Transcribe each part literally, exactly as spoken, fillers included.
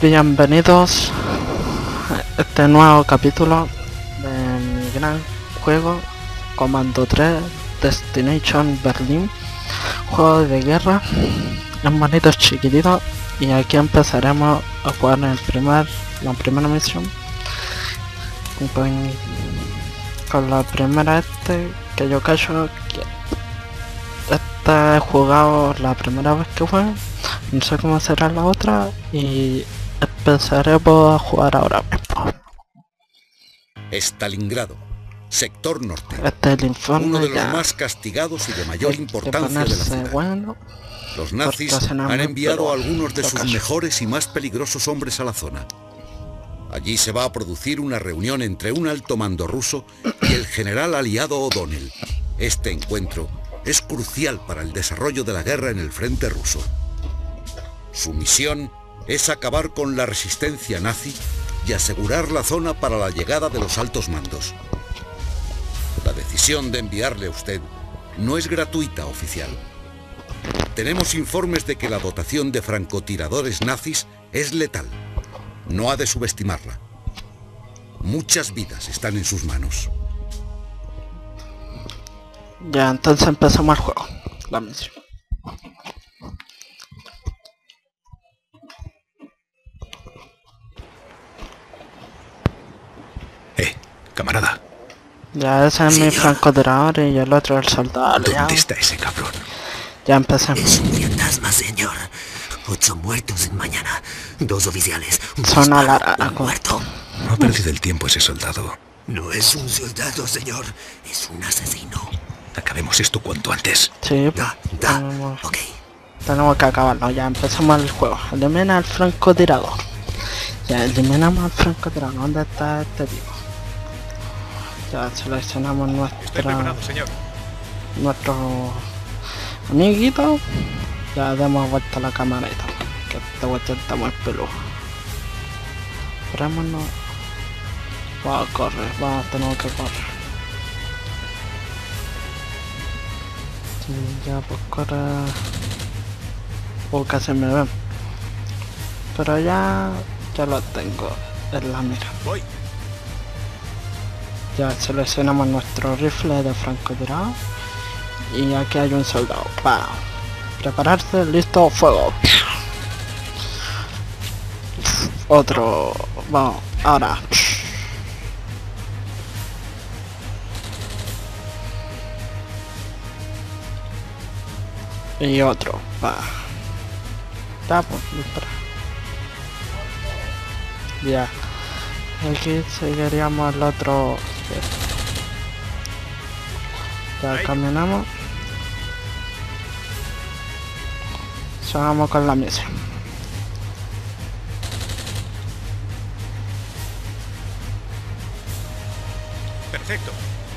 Bienvenidos a este nuevo capítulo de mi gran juego Comando tres Destination Berlin, juego de guerra. Es bonito, es chiquitito, y aquí empezaremos a jugar en el primer, la primera misión con, con la primera este que yo cacho que esta he jugado la primera vez que juego. No sé cómo será la otra y empezaremos a jugar ahora mismo. Stalingrado, sector norte. Este es el informe. Uno de los ya. más castigados y de mayor Hay que importancia de la ponerse ciudad. bueno, Los nazis han enviado a algunos de sus mejores y más peligrosos hombres a la zona. Allí se va a producir una reunión entre un alto mando ruso y el general aliado O'Donnell. Este encuentro es crucial para el desarrollo de la guerra en el frente ruso. Su misión es acabar con la resistencia nazi y asegurar la zona para la llegada de los altos mandos. La decisión de enviarle a usted no es gratuita, oficial. Tenemos informes de que la dotación de francotiradores nazis es letal. No ha de subestimarla. Muchas vidas están en sus manos. Ya, entonces empezamos el juego, la misión. Eh, camarada. Ya, ese es mi francotirador y el otro el soldado. ¿Dónde Ya, está ese cabrón? ya empecemos. Es un fantasma, señor. Ocho muertos en mañana. Dos oficiales. Un Son disparo, alara- un muerto. No ha perdido el tiempo ese soldado. No es un soldado, señor. Es un asesino. Acabemos esto cuanto antes. Sí, Da, da. tenemos, Ok. tenemos que acabarlo. Ya empezamos el juego. Elimina al francotirador. Ya, eliminamos al francotirador. ¿Dónde está este tipo? Ya seleccionamos nuestra, señor. nuestro amiguito. Ya damos vuelta a la camarita, que esta cuestión está muy peluda. Esperémonos. Vamos a correr, vamos a tener que correr. Sí, ya pues corre. Oh, casi me ven. Pero ya, ya lo tengo en la mira. Voy. Ya seleccionamos nuestro rifle de francotirador. Y aquí hay un soldado. ¡Pam! Prepararse, listo, fuego. Otro. Vamos, ahora. Y otro. Va. Ya, pues, dispara. Ya. Aquí seguiríamos el otro. Ya caminamos. Vamos con la misión. Perfecto.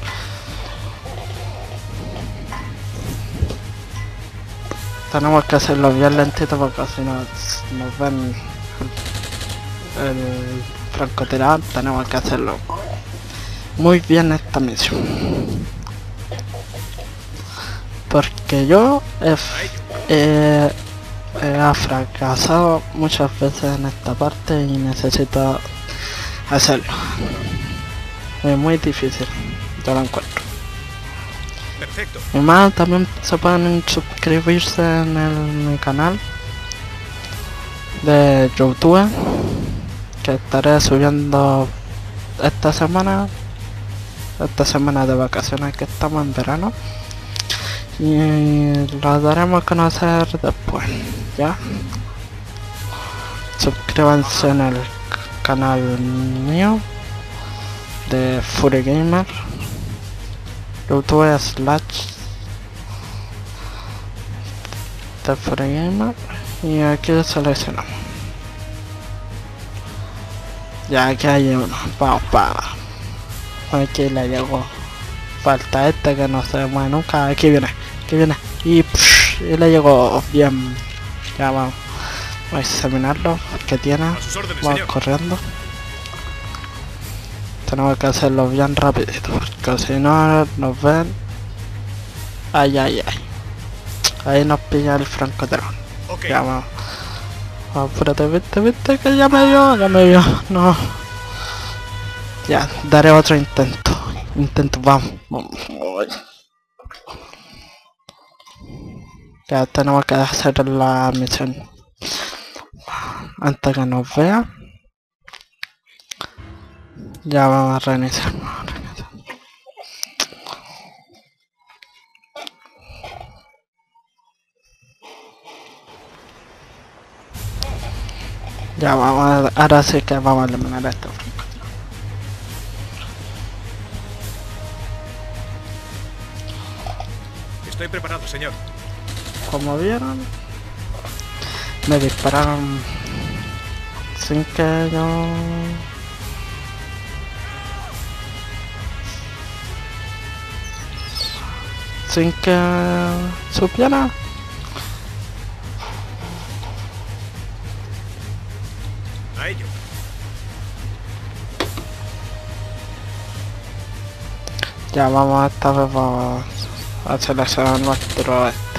Tenemos que hacerlo bien lentito porque si no nos ven el francotirador. Tenemos que hacerlo muy bien esta misión. Porque yo he, he, he fracasado muchas veces en esta parte y necesito hacerlo. Es muy difícil, yo lo encuentro. Perfecto. Y más, también se pueden suscribirse en el, mi canal de YouTube, que estaré subiendo esta semana, esta semana de vacaciones que estamos en verano, y lo daremos a conocer después, ¿ya? Suscríbanse en el canal mío de Fury Gamer, YouTube slash de Fury Gamer, y aquí seleccionamos. Ya aquí hay uno, vamos para. Aquí le llegó. Falta este que no se mueve nunca. Aquí viene, aquí viene. Y, psh, y le llegó bien. Ya vamos. Voy a examinarlo. ¿Qué tiene? Vamos corriendo. Tenemos que hacerlo bien rapidito, porque si no nos ven. Ay, ay, ay. Ahí nos pilla el francotirador. Ok. Ya vamos. Ah, espérate, viste, viste que ya me vio, ya me vio, no. Ya, daré otro intento. Intento, vamos. vamos. Ya tenemos que hacer la misión. Antes que nos vea. Ya vamos a reiniciar. Ya vamos a, ahora sí que vamos a eliminar esto. Estoy preparado, señor. Como vieron, me dispararon sin que yo... sin que supiera. A ello. Ya vamos a esta vez vamos a seleccionar nuestro este.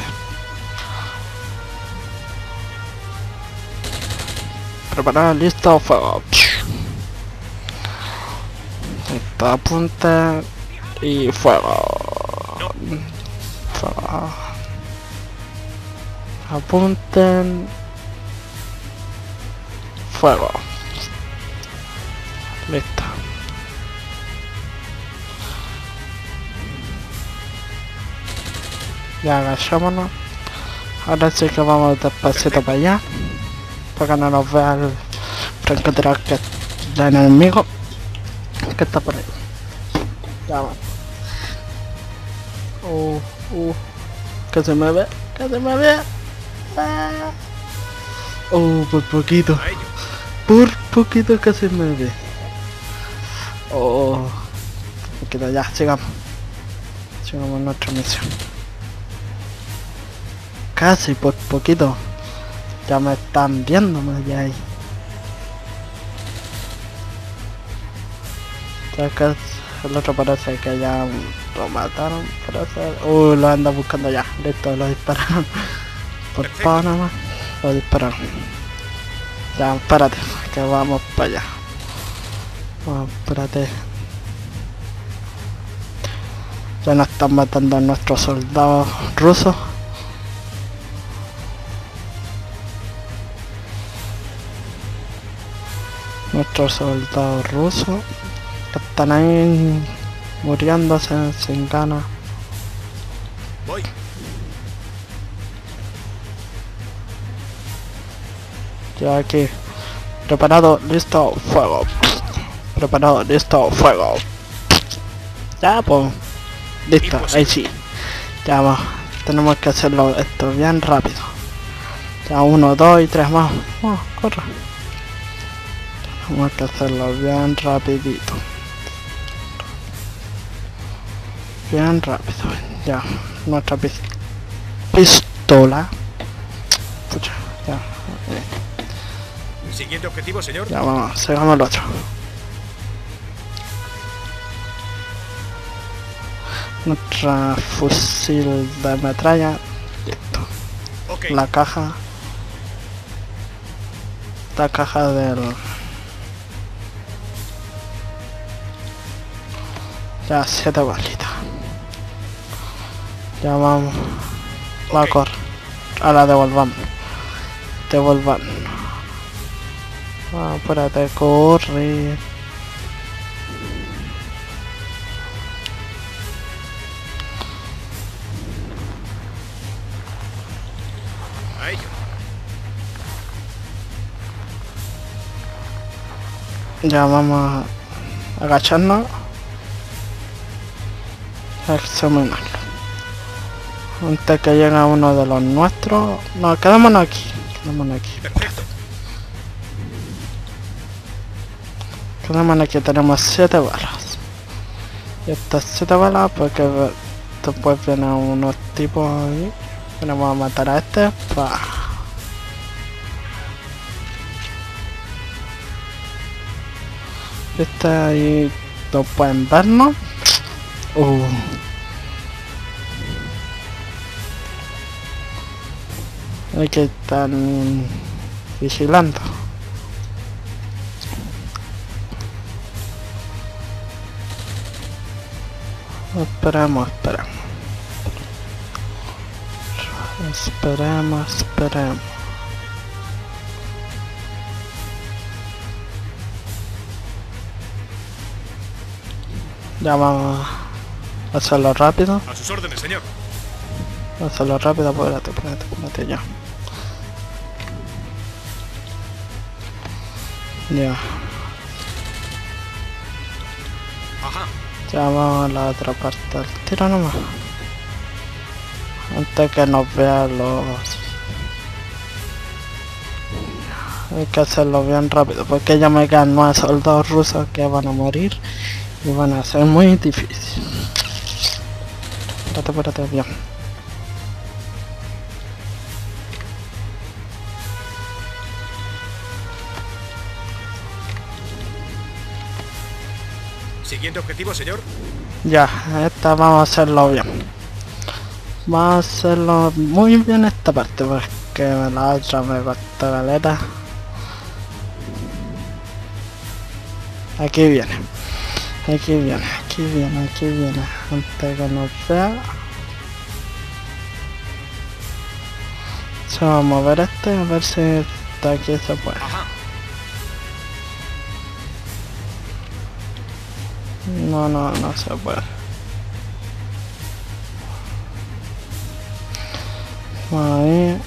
Preparado, listo, fuego. Listo, apunte y fuego. Fuego. Apunten. Fuego. Listo. Ya agachémonos. Ahora sí que vamos despacito para allá. Para que no nos vea el francotirador que el enemigo que está por ahí. Ya va. Uh, uh. Que se me ve. Que se me ve. Ah. Oh, por poquito. Por poquito que se me ve. Oh. Por poquito, ya, sigamos. Sigamos nuestra misión. Casi, por poquito. Ya me están viendo, ya ahí. Ya que el otro parece que ya lo mataron. Parece. Uy, lo anda buscando ya. Listo, lo dispararon. Por favor, nada más. Lo dispararon. Ya, espérate, que vamos para allá. Vamos, espérate. Ya nos están matando a nuestros soldados rusos. Nuestros soldados rusos están ahí muriéndose sin ganas. Voy. Ya aquí. Preparado, listo, fuego. Preparado, listo, fuego. Ya pues. Listo, ahí sí. Ya va. Tenemos que hacerlo esto bien rápido. Ya uno, dos y tres más. Oh, corre. Tenemos que hacerlo bien rapidito. Bien rápido. Ya. Nuestra pis pistola. Pucha, ya. Eh. Siguiente objetivo, señor. Ya vamos, sigamos el otro. Nuestra fusil de metralla. Listo. Okay. La caja. La caja del... Ya, siete balitas. Ya vamos. Va Okay. a correr. Ahora devolvamos. Devolvamos. Ah, espérate, corre. A ello. Ya vamos a agacharnos. A examinarlo. Antes que llegue uno de los nuestros. No, quedémonos aquí. Quedémonos aquí. Perfecto. Quedémonos aquí, tenemos siete balas. Y estas siete balas, porque después vienen unos tipos ahí. Venimos a matar a este. Pa. Este ahí no pueden vernos. Uh. Aquí están vigilando. Esperemos, esperemos. Esperemos, esperemos. Ya vamos a hacerlo rápido. A sus órdenes, señor. Vamos a hacerlo rápido, espérate, espérate, espérate ya. Ya. Ajá. Ya vamos a la otra parte del tiro nomás. Antes que nos vean los... Hay que hacerlo bien rápido porque ya me quedan nueve soldados rusos que van a morir y van a ser muy difícil. Espérate, espérate, bien. Siguiente objetivo, señor. Ya, esta vamos a hacerlo bien. Vamos a hacerlo muy bien esta parte porque la otra me costó caleta. Aquí viene. Aquí viene, aquí viene, aquí viene. Antes que nos vea. Se va a mover este, a ver si está aquí se puede. Ajá. No, no, no se puede. Ahí.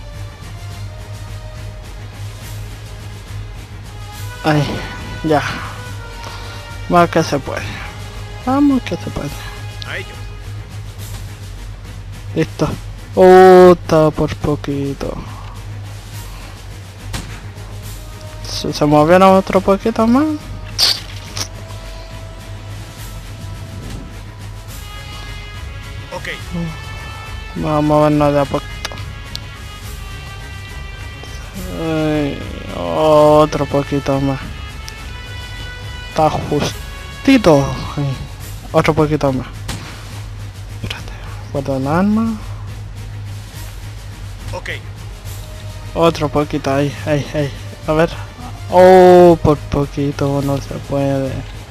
Ahí, ya. Va que se puede. Vamos que se puede. A ello. Listo. Oh, está por poquito. Si se moviera otro poquito más. Ok. Vamos a movernos de a poquito. Ay, otro poquito más. Está justito. Ay, otro poquito más. Espérate. Guarda el arma. Ok. Otro poquito ahí, ahí, ahí. A ver. Oh, por poquito no se puede.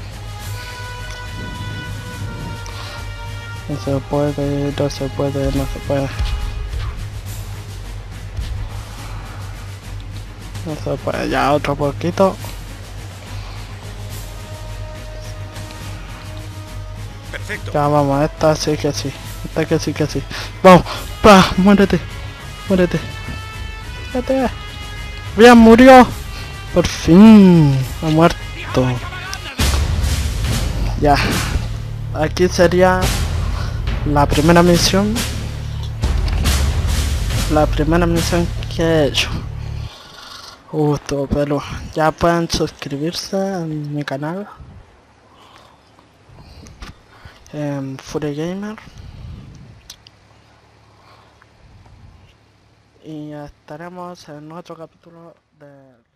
No se puede, no se puede, no se puede. No se puede, ya otro poquito. Perfecto. Ya vamos, esta sí que sí. Esta que sí que sí. Vamos, pa, muérete. Muérete. Muérete. Bien, murió. Por fin. Ha muerto. Ya. Aquí sería la primera misión. La primera misión que he hecho. Uh, todo pero ya pueden suscribirse a mi canal. En Fury Gamer. Y estaremos en otro capítulo de